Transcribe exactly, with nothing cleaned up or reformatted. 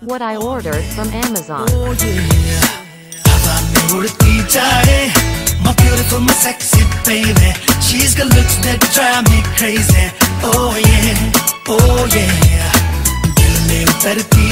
what I ordered from Amazon. Oh yeah, हवा में उड़ती जाए, my beautiful, my sexy baby. She's got looks that drive me crazy. Oh yeah, oh yeah, दिल में उतरती